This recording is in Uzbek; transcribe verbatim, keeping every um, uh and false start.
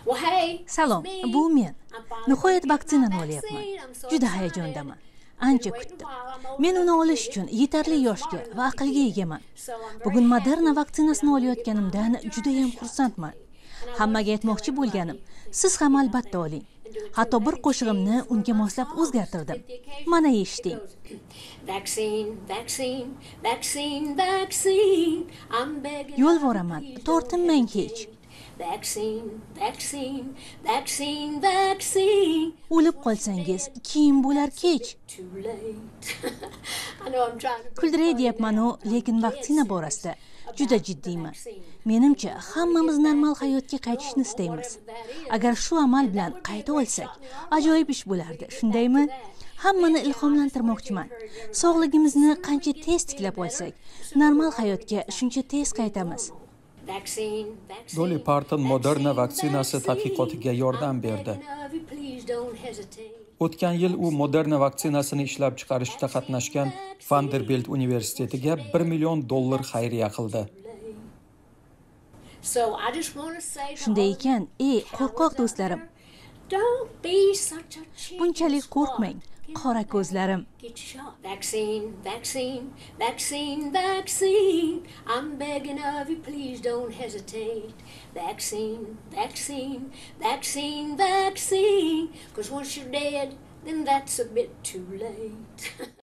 Salom, bu men. Nihoyat vaksinani olyapman. Juda hayajondaman. Ancha kutdim. Men uni olish uchun yetarli yoshga va aqlga egaman. Bugun Moderna vaksinasini olayotganimdan juda ham xursandman. Hammaga aytmoqchi bo'lganim, siz ham albatta oling. Hatto bir qo'shig'imni unga moslab o'zgartirdim. Mana eshiting. Yolvoraman, tortinmang hech. Vaccine, vaccine, vaccine, vaccine. O'lib qolsangiz, keyin bo'lar kech. Kuldiray deyapman-u, lekin vaksina borasida juda jiddiyman. Menimcha, hammamiz normal hayotga qaytishni istaymiz. Agar shu amal bilan qayta olsak, ajoyib ish bo'lardi, shundaymi? Hammani ilhomlantirmoqchiman. Sog'ligimizni qancha tez tiklab olsak, normal hayotga shuncha tez qaytamiz. Dolly Parton Moderna vaksinasi tadqiqotiga yordam berdi. O'tgan yil u Moderna vaksinasini ishlab chiqarishda qatnashgan Vanderbilt universitetiga bir million dollar xayriya qildi. Shunday ekan, ey qo'rqoq do'stlarim, bunchalik qo'rqmang, qora ko'zlarim. Vaccine, vaccine, vaccine, vaccine. I'm begging of you, please don't hesitate. Vaccine, vaccine, vaccine, vaccine. Because once you're dead, then that's a bit too late.